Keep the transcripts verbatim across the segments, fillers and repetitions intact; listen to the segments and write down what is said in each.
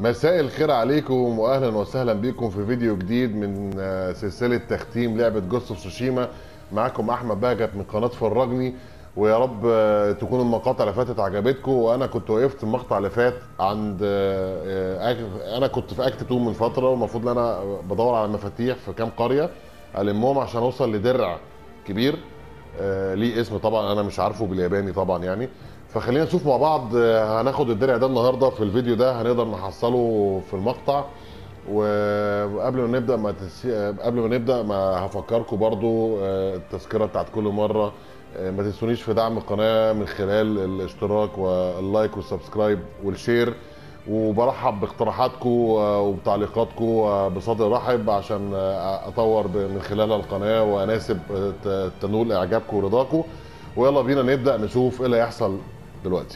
مساء الخير عليكم واهلا وسهلا بكم في فيديو جديد من آه، سلسله تختيم لعبه جوست اوف تسوشيما. معاكم احمد بهجت من قناه فرجني. ويا رب آه، تكون المقاطع اللي فاتت عجبتكم. وانا كنت وقفت المقطع اللي فات عند آه، آه، أك- انا كنت في اكت اتنين من فتره، والمفروض ان انا بدور على مفاتيح في كام قريه المهم عشان اوصل لدرع كبير. آه، ليه اسم طبعا انا مش عارفه بالياباني طبعا يعني. فخلينا نشوف مع بعض، آه، هناخد الدرع ده النهارده في الفيديو ده، هنقدر نحصله في المقطع. وقبل ما نبدا ما تنسي... آه، قبل ما نبدا ما هفكركم برضو آه، التذكره بتاعت كل مره. آه، ما تنسونيش في دعم القناه من خلال الاشتراك واللايك والسبسكرايب والشير. وبرحب باقتراحاتكم وبتعليقاتكم بصدر رحب عشان اطور من خلالها القناه واناسب تنول اعجابكم ورضاكم. ويلا بينا نبدا نشوف ايه اللي هيحصل دلوقتي.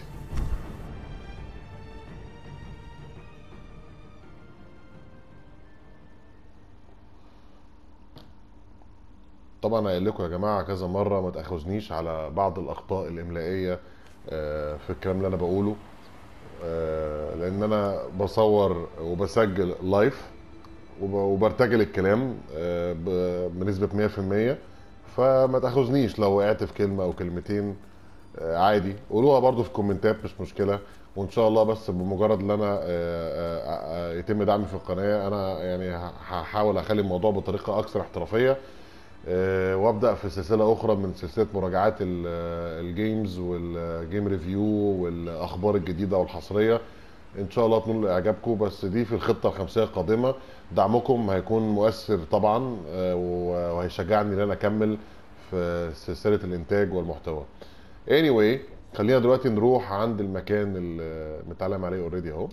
طبعا قايل لكم يا جماعه كذا مره ما تاخذنيش على بعض الاخطاء الاملائيه آه، في الكلام اللي انا بقوله. آه، لان انا بصور وبسجل لايف وب- وبرتجل الكلام آه، ب- بنسبه مية في المية. فما تاخذنيش لو وقعت في كلمه او كلمتين. آه، عادي قولوها برضو في الكومنتات، مش مشكله. وان شاء الله بس بمجرد ان انا آه، آه، آه، يتم دعمي في القناه، انا يعني ه- هحاول اخلي الموضوع بطريقه اكثر احترافيه. آه، وابدا في سلسله اخرى من سلسله مراجعات ال- آه، الجيمز والجيم ريفيو والاخبار الجديده والحصريه. ان شاء الله تنول اعجابكم، بس دي في الخطه الخمسيه القادمه. دعمكم هيكون مؤثر طبعا آه، وهيشجعني ان انا اكمل في سلسله الانتاج والمحتوى. anyway، خلينا دلوقتي نروح عند المكان اللي متعلم عليه اوريدي اهو،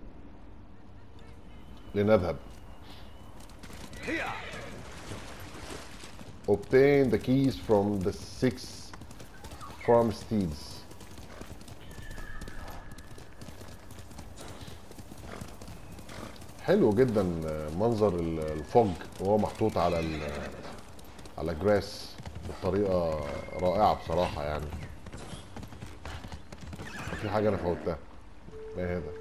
لنذهب. obtain the keys from the six farmsteads. حلو جدا منظر الفوج وهو محطوط على ال على جراس بطريقه رائعه بصراحه يعني. في حاجه انا فوتها، ما هذا؟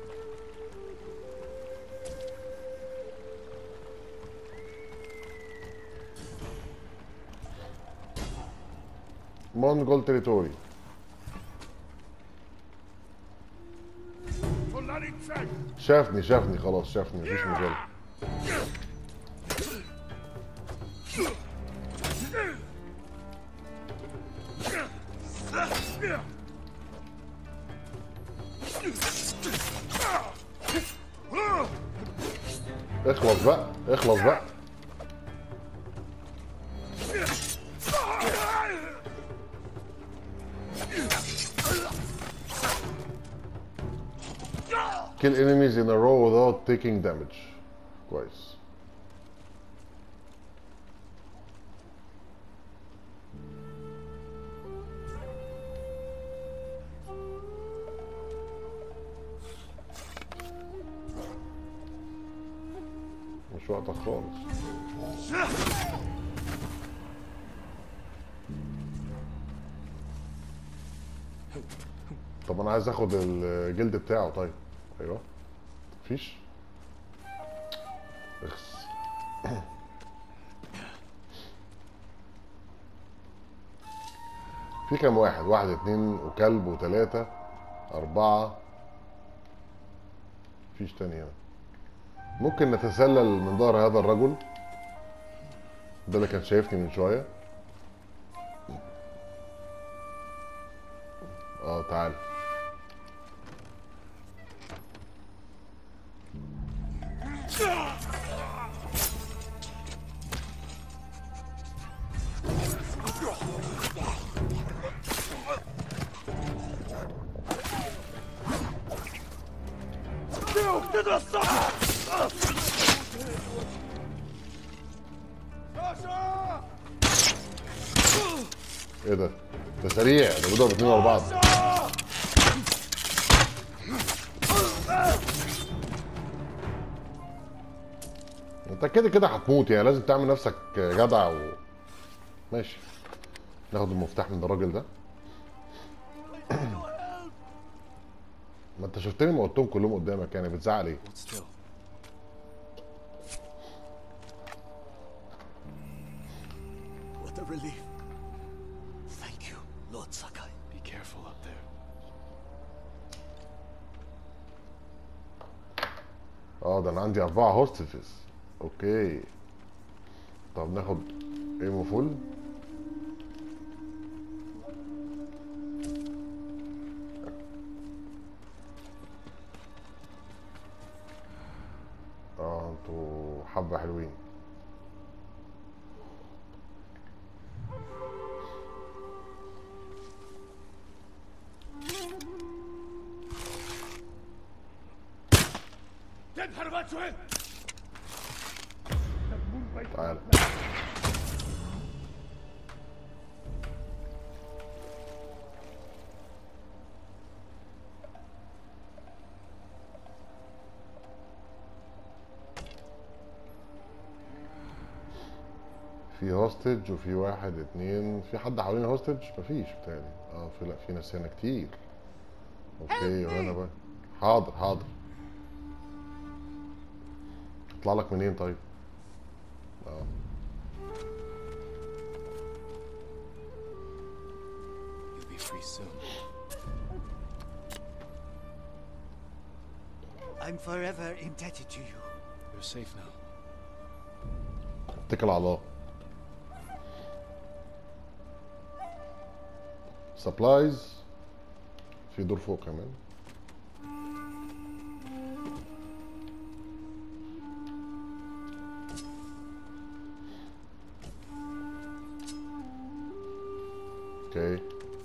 مونجول تريتوري. شافني شافني خلاص، شافني مفيش مجال. اخلص بقى اخلص بقى. kill enemies in a row without taking damage. كويس. مش وقتك خالص. طب انا عايز اخد الجلد بتاعه. طيب ايوه، مفيش. اخس. في كام واحد؟ واحد اتنين وكلب وتلاتة أربعة. مفيش تاني هنا. ممكن نتسلل من ظهر هذا الرجل ده اللي كان شايفني من شوية. اه تعال. ايه ده؟ ده سريع، ده بيضرب اتنين ورا بعض. انت كده كده هتموت يعني، لازم تعمل نفسك جدع و... ماشي. ناخد المفتاح من الراجل ده. ما انت شفتني موتهم كلهم قدامك، يعني بتزعل ايه؟ What a relief. Thank you, Lord Sakai. Be careful up there. اه ده انا عندي اربعة هوستجز. اوكي طب ناخد ايمو فول. اه انتوا حبة حلوين. تعال في هوستج وفي واحد اتنين، في حد حوالين هوستج؟ مفيش بتهيألي. اه في، لا في ناس هنا كتير. اوكي وهنا بقى. حاضر حاضر. اطلع لك منين طيب؟ اه You'll be free soon. I'm forever indebted to you. You're safe now. اتكل على الله. سبلايز في دور فوق كمان. اوكي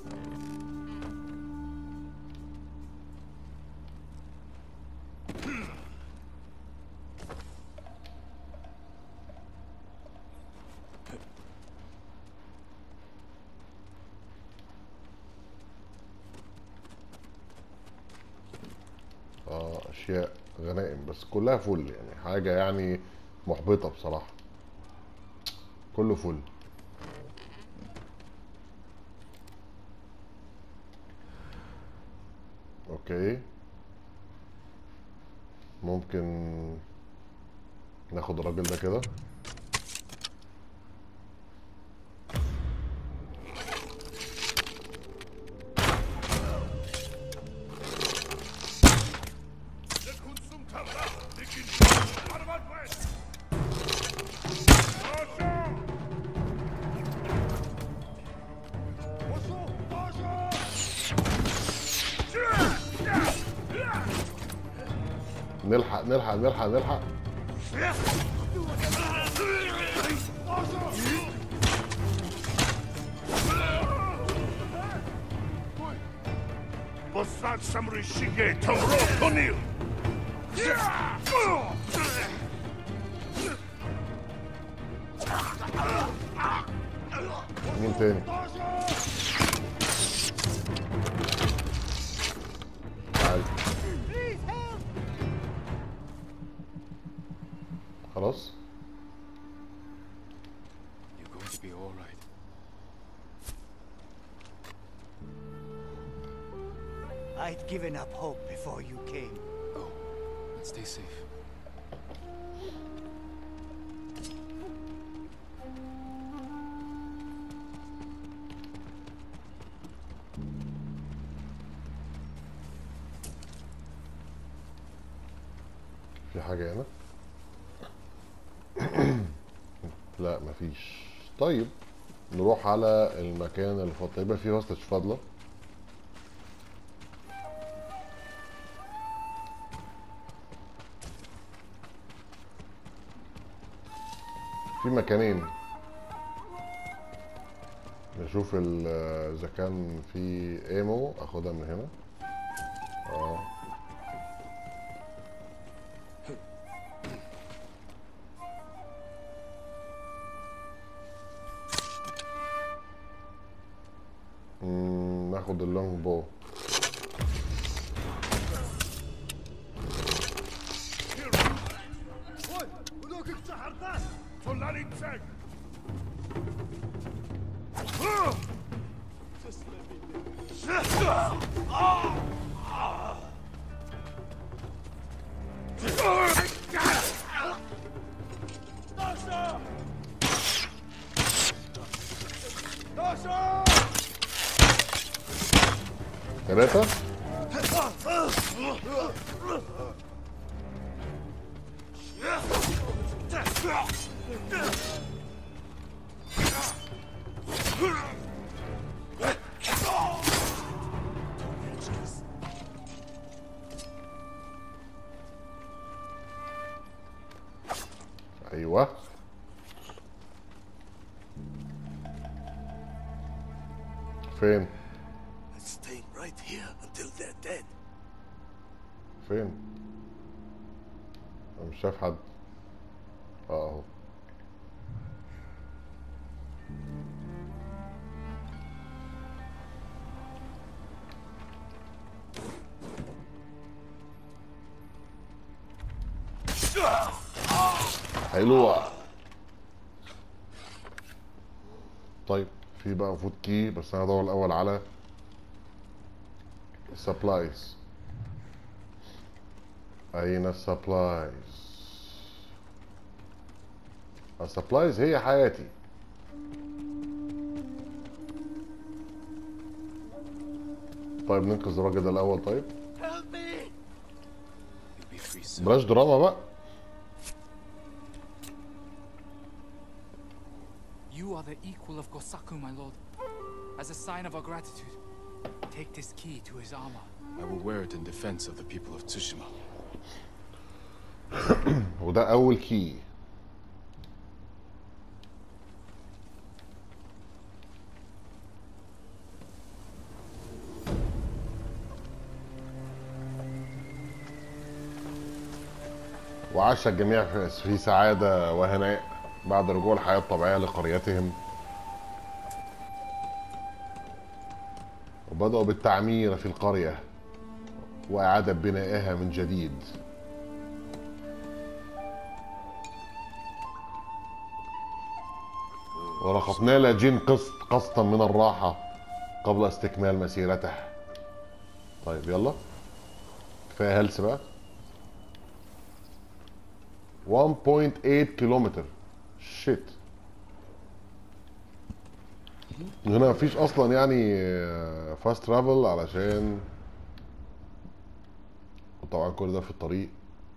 اه اشياء غنائم بس كلها فل، يعني حاجه يعني محبطه بصراحه. كله فل. اوكي ممكن ناخد الراجل ده كده. نلحق نلحق نلحق نلحق. مين تاني؟ تعال خلاص. You're going to be all right. I'd given up hope before you came. Oh, let's stay safe. في حاجة هنا؟ لا مفيش. طيب نروح على المكان اللي فاضل. يبقى فيه هوستج فاضلة. في مكانين نشوف اذا كان في ايمو. اخدها من هنا. اه مم، ناخد اللونج بو. ثلاثة. ايوه فين؟ Staying right here until they're dead. فين؟ انا مش شايف حد. اه اهو. حلوة. طيب في بقى المفروض كي، بس انا هدور الاول على السبلايز. اين السبلايز؟ السبلايز هي حياتي. طيب ننقذ الراجل ده الاول. طيب بلاش دراما بقى. You are the equal of Gosaku, my lord. As a sign of our gratitude, take this key to his armor. I will wear it in defense of the people of Tsushima. وده أول كي. وعاش الجميع في سعادة وهناء بعد رجوع الحياة الطبيعية لقريتهم، وبدأوا بالتعمير في القرية وإعادة بنائها من جديد. ورافقنا لجين قسط قسطا من الراحة قبل استكمال مسيرته. طيب يلا كفاية هلس بقى. واحد فاصلة ثمانية كيلومتر. شيت. هنا مفيش اصلا يعني فاست ترافل، علشان طبعا كل ده في الطريق.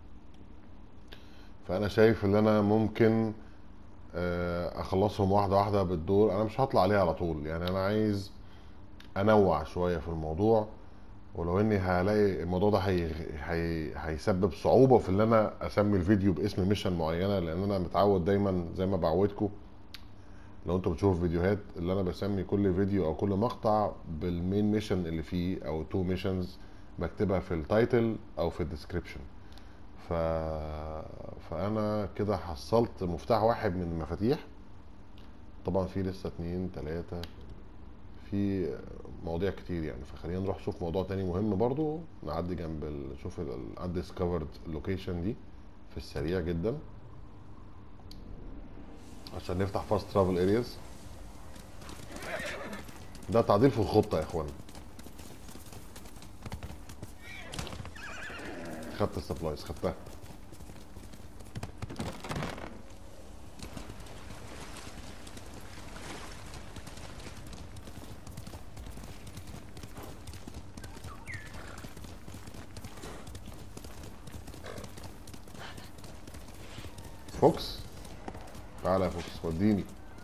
فانا شايف ان انا ممكن اخلصهم واحده واحده بالدور. انا مش هطلع عليها على طول، يعني انا عايز انوع شويه في الموضوع. ولو اني هلاقي الموضوع ده هي... هي... هيسبب صعوبه في ان انا اسمي الفيديو باسم ميشن معينه، لان انا متعود دايما زي ما بعودكم لو انتوا بتشوفوا فيديوهات اللي انا بسمي كل فيديو او كل مقطع بالمين ميشن اللي فيه، او تو ميشنز بكتبها في التايتل او في الديسكريبشن. ف... فانا كده حصلت مفتاح واحد من المفاتيح. طبعا في لسه اتنين تلاته، في مواضيع كتير يعني. فخلينا نروح نشوف موضوع تاني مهم برضو، نعدي جنب ال... نشوف الديسكفرد لوكيشن دي في السريع جدا عشان نفتح فاست ترافل ارياز. ده تعديل في الخطه يا اخوانا. خدت السبلايز، خدتها. فوكس تعالى يا فوكس وديني.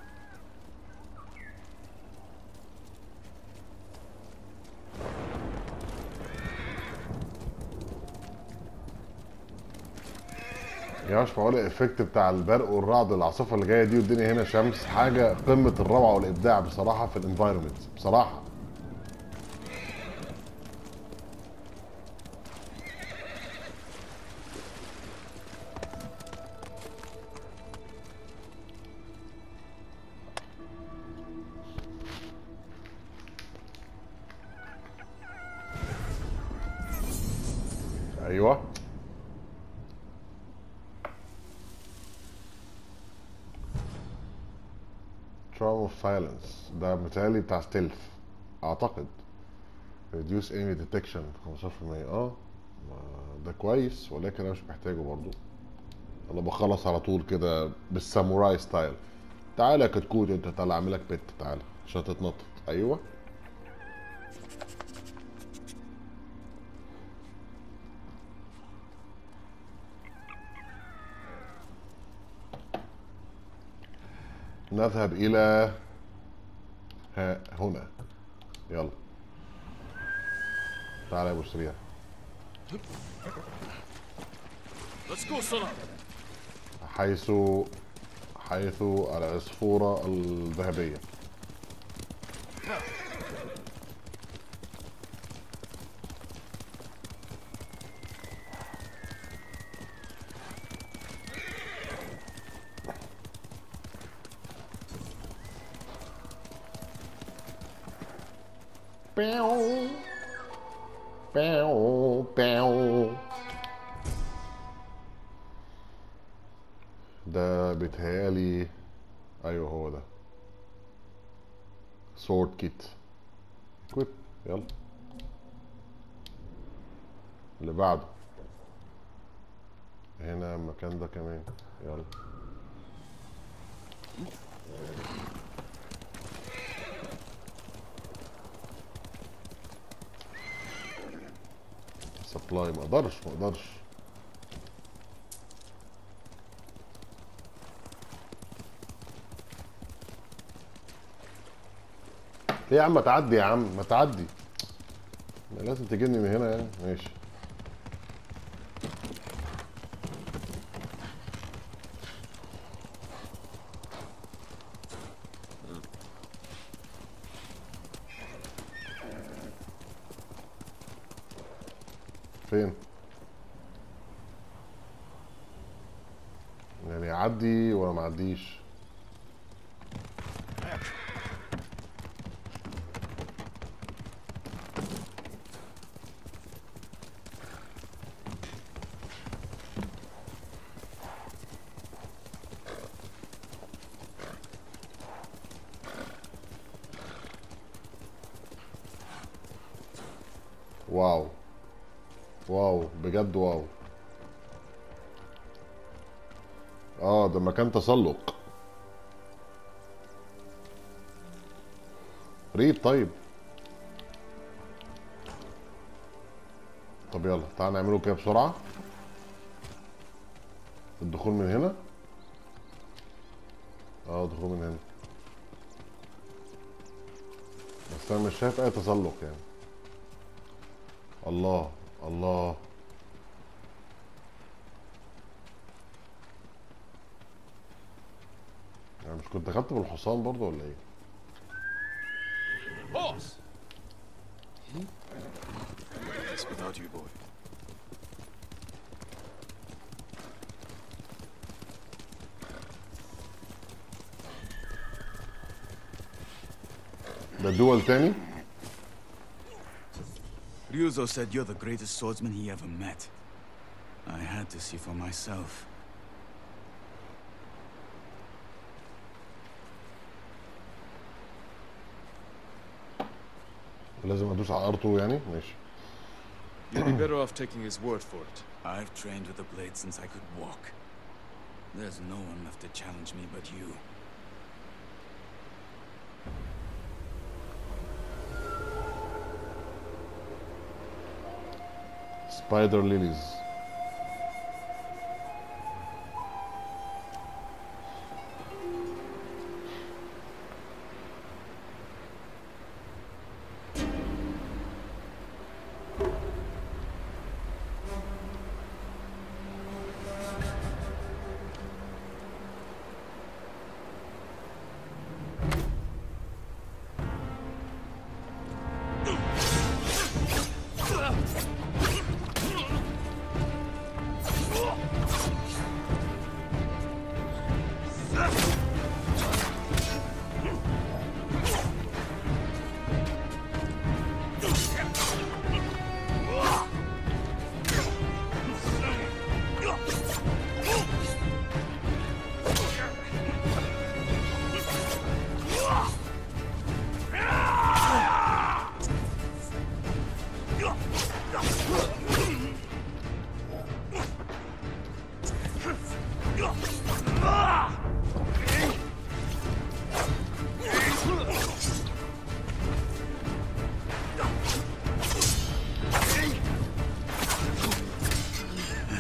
يا مش معقول الافكت بتاع البرق والرعد العاصفه اللي جايه دي والدنيا هنا شمس، حاجه قمه الروعه والابداع بصراحه في الانفايرمنت بصراحه. ايوه تراوم اوف سايلنس ده متهيألي بتاع ستيلث اعتقد. ريديوس ايمي ديتكشن خمستاشر في المية. اه ده كويس، ولكن انا مش محتاجه برضو. انا بخلص على طول كده بالساموراي ستايل. تعالى يا كتكوت انت، تعالى اعملك بيت، تعالى عشان تتنطط. ايوه نذهب الى ها هنا. يلا تعالى يا ابو سريع. حيث حيث العصفورة الذهبية. بيو بيو بيو. ده بيتهيالي ايوه هو ده سورد كيت. كويب. يلا اللي بعده هنا المكان ده كمان. يلا سبلاي. ما اقدرش ما اقدرش ليه يا عم؟ ما تعدي يا عم، ما تعدي. لازم تجيني من هنا يعني. ماشي. فين؟ يعني اعدي ولا ما اعديش؟ واو واو بجد واو. اه ده مكان تسلق. ريد. طيب طب يلا تعال نعمله كده بسرعة. الدخول من هنا. اه الدخول من هنا، بس انا مش شايف اي تسلق يعني. الله الله. يعني مش كنت خدت بالحصان برضه ولا ايه؟ Boss. It's without you, boy. ده دول تاني؟ Ryuzo said you're the greatest swordsman he ever met. I had to see for myself. لازم ادوس على ارتو يعني. ماشي. You'd be better off taking his word for it. I've trained with the blade since I could walk. There's no one left to challenge me but you. Spider lilies.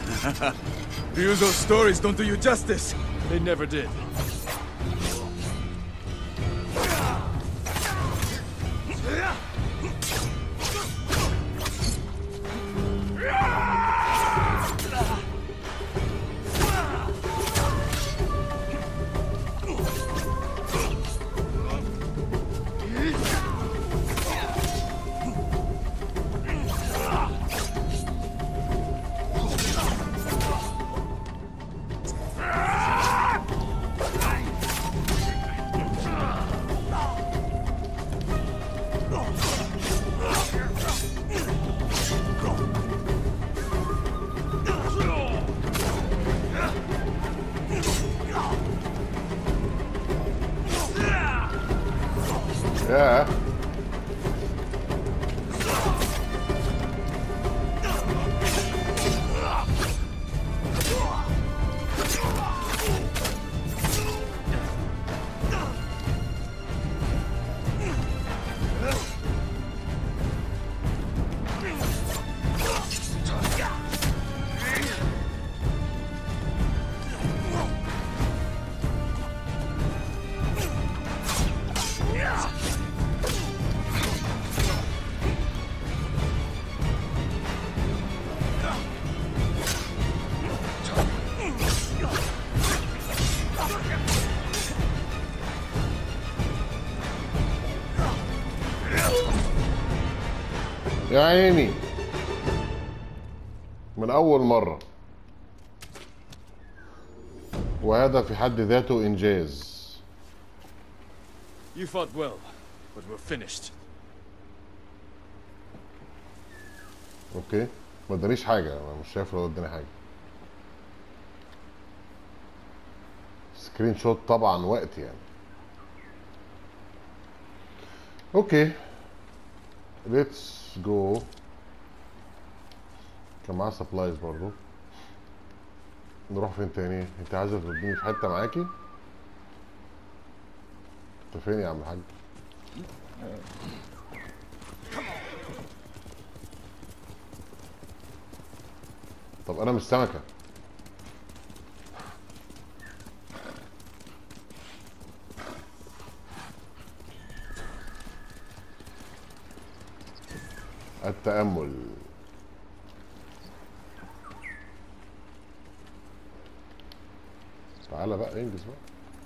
Ryuzo's stories don't do you justice. They never did. ياه. يا عيني من أول مرة، وهذا في حد ذاته إنجاز. You fought well, but we're finished. أوكي، ما ادانيش حاجة، أنا مش شايف لو اداني حاجة. سكرين شوت طبعا وقت يعني. أوكي ليتس جو. كان معاه سبلايز برضو. نروح فين تاني؟ انت عايزه توديني في حته معاكي؟ انت فين يا عم الحاج؟ طب انا مش سمكه. التأمل. تعالى بقى انجز بقى.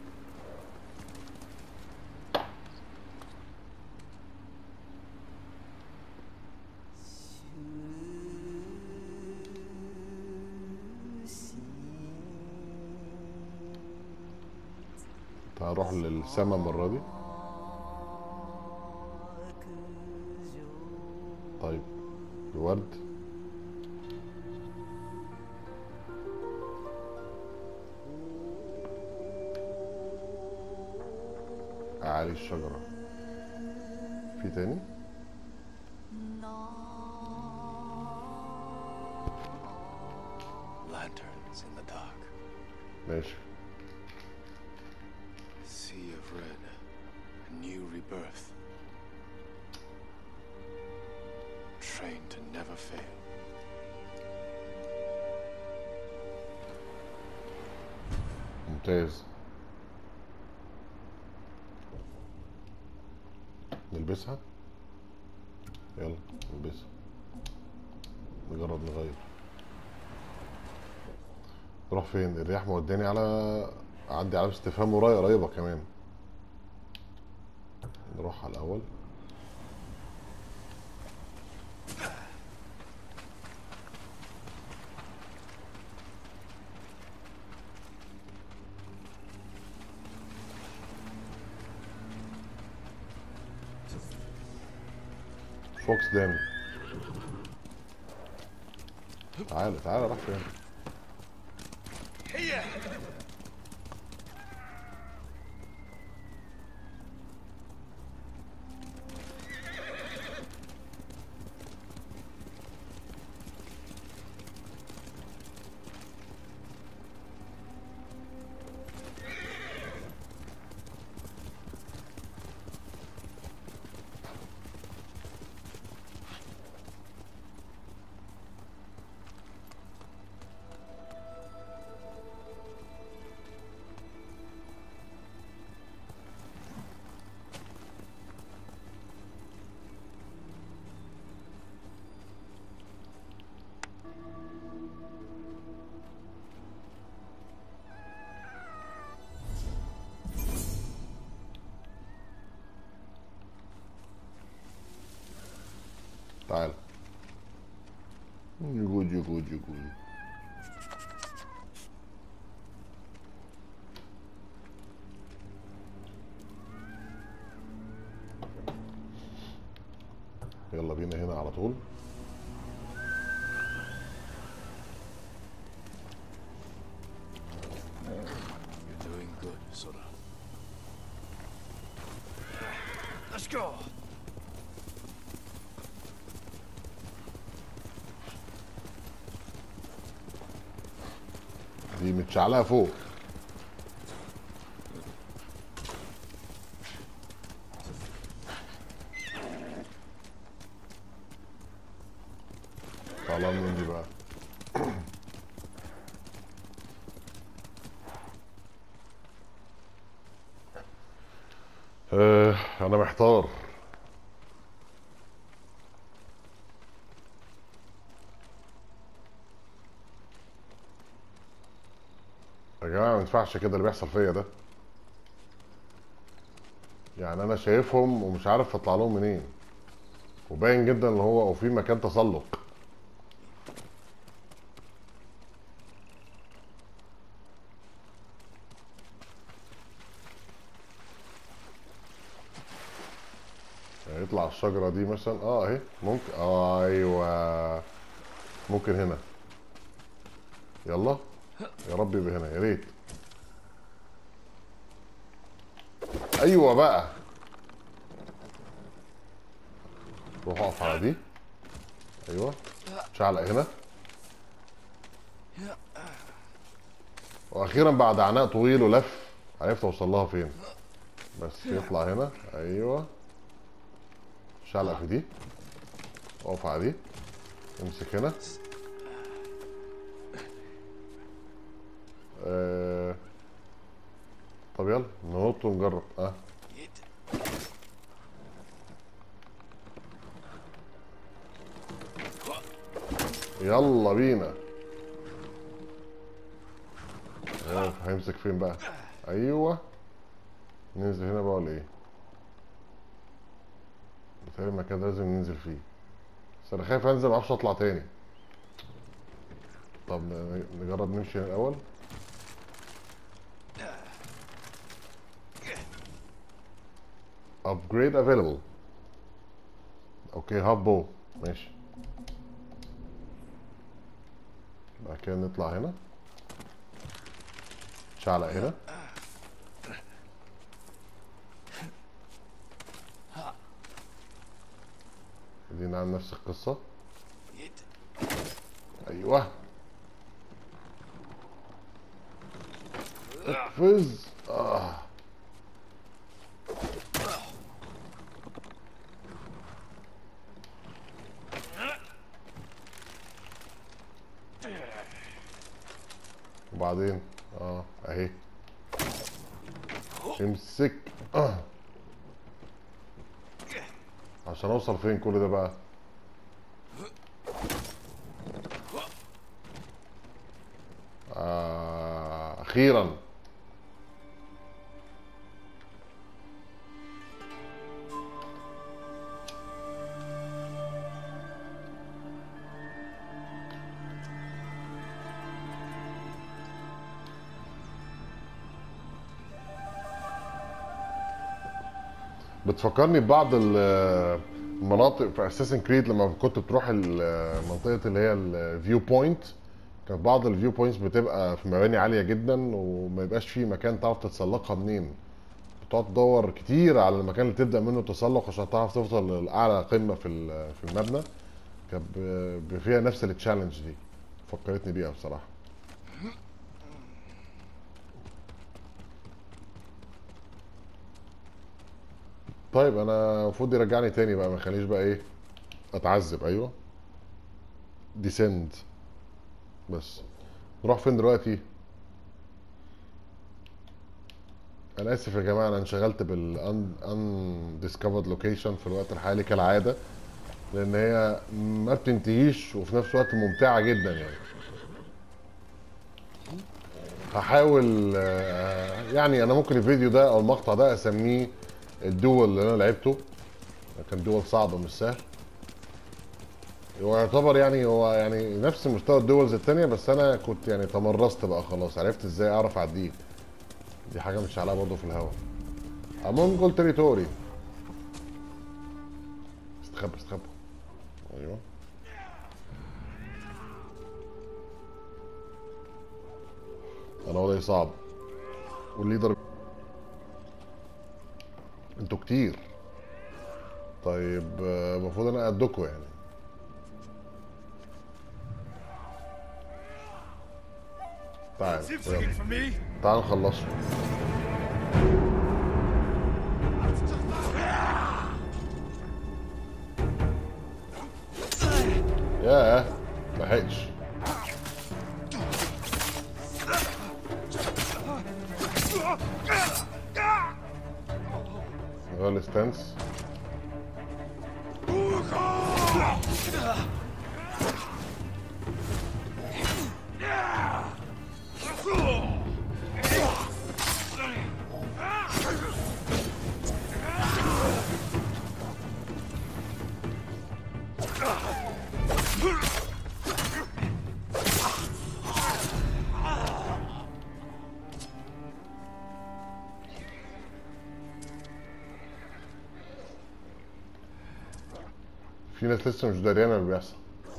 تعال نروح للسما المرة دي. طيب الورد. أعالي الشجرة. في تاني؟ Lanterns in the dark. ماشي. Sea of red. A new rebirth. Trained to never fail. ممتاز. نلبسها. يلا نلبسها. نجرب نغير. نروح فين؟ الرياح موداني على عندي علامة استفهام ورايا قريبة كمان. نروح على الأول. فوكس دام. تعالى تعالى راح فين؟ تعال. يقول يقول يقول يلا بينا هنا على طول. You're doing good, Sora. Let's go. دي متشعلقه فوق. طالما من دي بقى. أه انا محتار. يا جماعه ما ينفعش كده اللي بيحصل فيا ده. يعني انا شايفهم ومش عارف اطلع لهم منين، وباين جدا ان هو في مكان تسلق. يطلع الشجرة دي مثلا اه اهي ممكن. آه ايوه ممكن هنا. يلا يا رب يبقى هنا يا ريت. ايوه بقى. روح اقف على دي. ايوه شعلق هنا. واخيرا بعد عناء طويل ولف عرفت اوصل لها فين. بس يطلع هنا. ايوه شعلق في دي. اقف على دي. امسك هنا. آه. طب يلا ننط ونجرب. اه يلا بينا. ايوه هيمسك فين بقى؟ ايوه ننزل هنا بقى ولا ايه؟ بتهيألي المكان ده لازم ننزل فيه، بس انا خايف انزل معرفش اطلع تاني. طب نجرب نمشي هنا الاول. upgrade available. اوكي هاب بو ماشي. بعد كده نطلع هنا. شعلق هنا. دي نعمل نفس القصة. ايوه اقفز. اه وبعدين اه اهي امسك. اه عشان اوصل فين كل ده بقى؟ آه اخيرا. بتفكرني ببعض المناطق في اساسن كريد لما كنت بتروح المنطقه اللي هي الفيو بوينت. كانت بعض الفيو بوينتس بتبقى في مباني عاليه جدا وما يبقاش فيه مكان تعرف تتسلقها منين. بتقعد تدور كتير على المكان اللي تبدا منه التسلق عشان تعرف توصل لاعلى قمه في في المبنى. كانت فيها نفس التشالنج دي، فكرتني بيها بصراحه. طيب انا المفروض يرجعني تاني بقى، ما يخليش بقى ايه اتعذب. ايوه ديسند. بس نروح فين دلوقتي؟ انا اسف يا جماعه انا انشغلت بال ان ديسكفرد لوكيشن في الوقت الحالي كالعاده، لان هي ما بتنتهيش وفي نفس الوقت ممتعه جدا. يعني هحاول يعني انا ممكن الفيديو ده او المقطع ده اسميه الدول اللي انا لعبته. كان دول صعبه مش سهل. هو يعتبر يعني هو يعني نفس مستوى الدولز التانية، بس انا كنت يعني تمرست بقى خلاص، عرفت ازاي اعرف اعديه. دي حاجه مش عليها برضه في الهوا. امونجول تريتوري. استخبى استخبى. ايوه انا وضعي صعب والليدر انتوا كتير. طيب آه، المفروض انا قدكوا يعني. تعال يلا. تعال نخلصه. ياه ملحقتش. غير الستانس. في ناس لسه مش دريانه اللي بيحصل.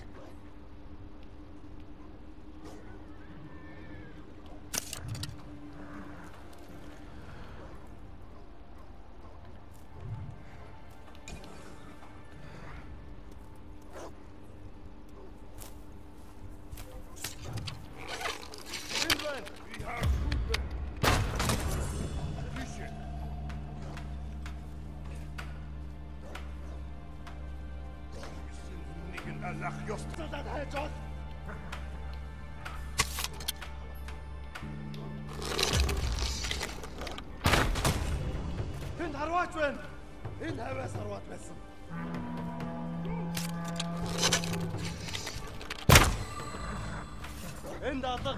فين ثروات وين؟ إنها بس ثروات بس. إنها ضغط.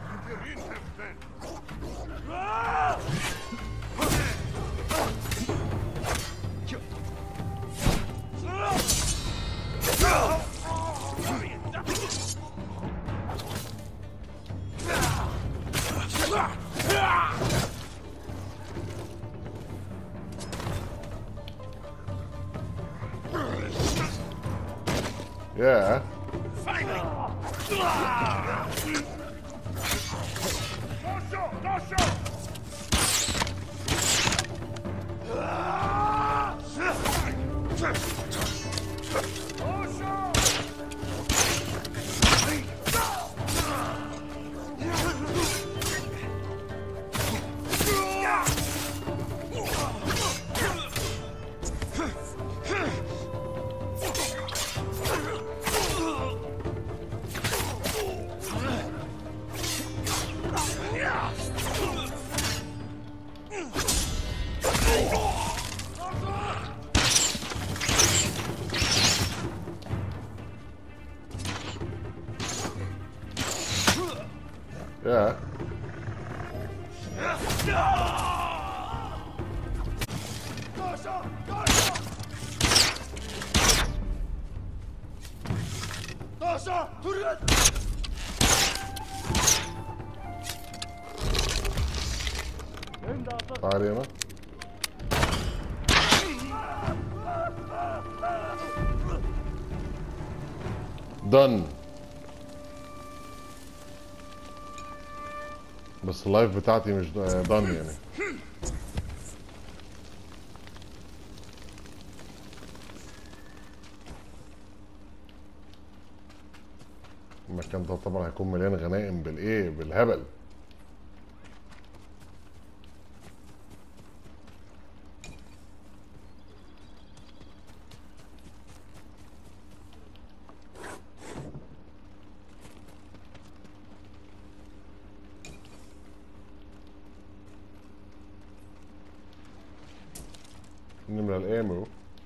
Yeah. Finally! No show! No show! Yeah. تعالي هنا. done. بس اللايف بتاعتي مش done يعني. المكان ده طبعا هيكون مليان غنائم بالايه بالهبل. نمرة الامو.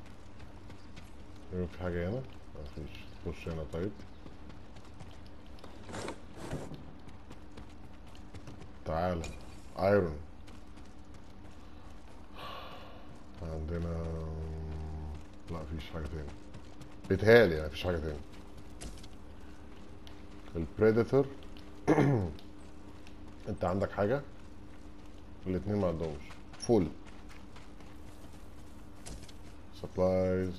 في حاجة هنا؟ مفيش. خش هنا طيب. تعالى. ايرون. عندنا لا مفيش حاجة تاني. بيتهيألي يعني مفيش حاجة تاني. البريداتور. انت عندك حاجة؟ الاتنين ما عندهمش. فول. supplies.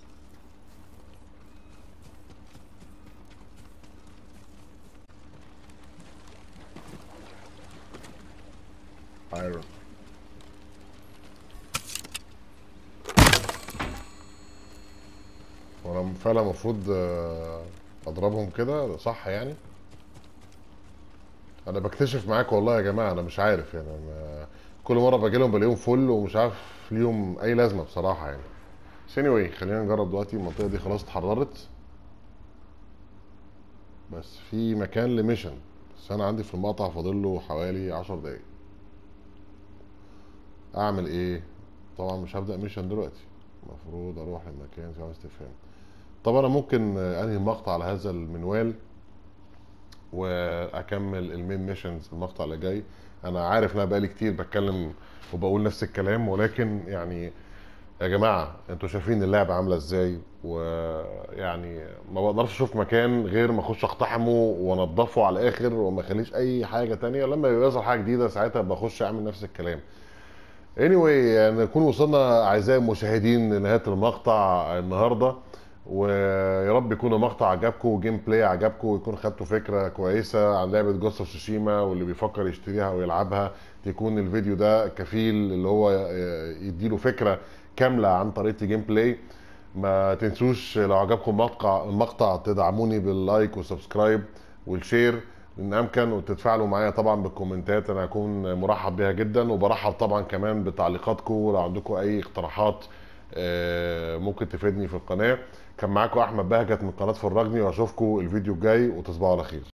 Iron. فعلا المفروض آه، اضربهم كده صح يعني؟ انا بكتشف معاك والله يا جماعه، انا مش عارف يعني. أنا كل مره باجي لهم بلاقيهم فل ومش عارف ليهم اي لازمه بصراحه يعني. بس anyway خلينا نجرب دلوقتي. المنطقه دي خلاص اتحررت، بس في مكان لميشن. بس انا عندي في المقطع فاضل له حوالي عشر دقايق. اعمل ايه؟ طبعا مش هبدا ميشن دلوقتي، المفروض اروح المكان في استفهام. طب انا ممكن انهي المقطع على هذا المنوال واكمل المين ميشنز المقطع اللي جاي. انا عارف ان انا بقالي كتير بتكلم وبقول نفس الكلام، ولكن يعني يا جماعه انتوا شايفين اللعبه عامله ازاي، ويعني ما بقدرش اشوف مكان غير ما اخش اقتحمه وانضفه على الاخر وما اخليش اي حاجه تانية. لما يظهر حاجه جديده ساعتها بخش اعمل نفس الكلام. anyway يعني نكون وصلنا اعزائي المشاهدين لنهايه المقطع النهارده، ويا رب يكون المقطع عجبكم وجيم بلاي عجبكم، ويكون خدتوا فكره كويسه عن لعبه جوست اوف تسوشيما، واللي بيفكر يشتريها ويلعبها تكون الفيديو ده كفيل اللي هو يديله فكره كامله عن طريقه الجيم بلاي. ما تنسوش لو عجبكم المقطع المقطع تدعموني باللايك والسبسكرايب والشير ان امكن، وتتفاعلوا معايا طبعا بالكومنتات. انا هكون مرحب بيها جدا، وبرحب طبعا كمان بتعليقاتكم لو عندكم اي اقتراحات ممكن تفيدني في القناه. كان معاكم احمد بهجت من قناه فرجني، واشوفكم الفيديو الجاي وتصبحوا على خير.